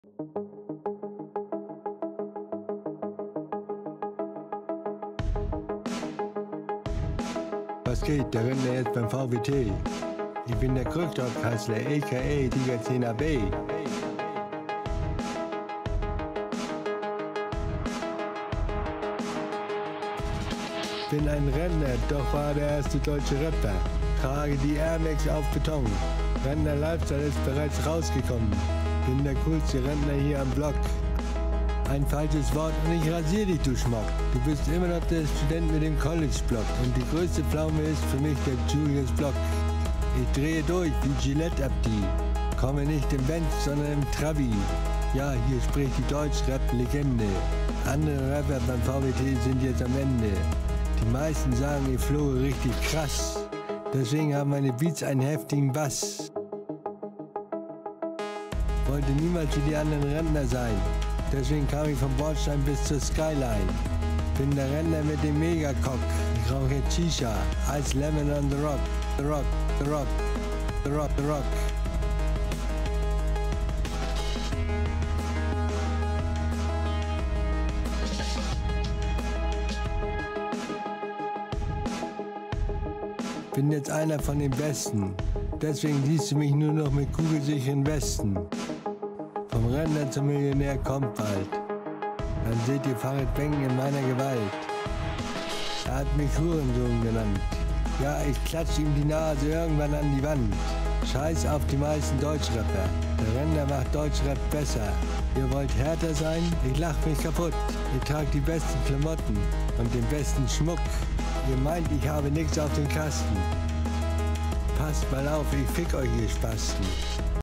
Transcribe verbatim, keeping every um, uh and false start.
Was geht, der Rentner jetzt beim V W T? Ich bin der Krückstock-Kanzler, a k a. Tiger zehn A B. Bin ein Rentner, doch war der erste deutsche Rapper. Trage die Air Max auf Beton. Rentner Lifestyle ist bereits rausgekommen. Bin der coolste Rentner hier am Block. Ein falsches Wort und ich rasier dich, du Schmock. Du bist immer noch der Student mit dem College-Block. Und die größte Pflaume ist für mich der Julius Block. Ich drehe durch wie Gillette Abdi. Komme nicht im Benz, sondern im Trabi. Ja, hier spricht die Deutsch-Rap-Legende. Andere Rapper beim V W T sind jetzt am Ende. Die meisten sagen, ich flohe richtig krass. Deswegen haben meine Beats einen heftigen Bass. Wollte niemals wie die anderen Rentner sein. Deswegen kam ich vom Bordstein bis zur Skyline. Bin der Rentner mit dem Megacock. Ich rauche Shisha, Ice Lemon on the Rock. The Rock, the Rock, the Rock, the Rock. Bin jetzt einer von den Besten. Deswegen siehst du mich nur noch mit kugelsicheren Westen. Vom Rentner zum Millionär kommt bald. Dann seht ihr Farid Bang in meiner Gewalt. Er hat mich Hurensohn genannt. Ja, ich klatsch ihm die Nase irgendwann an die Wand. Scheiß auf die meisten Deutschrapper. Der Rentner macht Deutschrap besser. Ihr wollt härter sein? Ich lach mich kaputt. Ihr tragt die besten Klamotten und den besten Schmuck. Ihr meint, ich habe nichts auf dem Kasten. Passt mal auf, ich fick euch, ihr Spasten.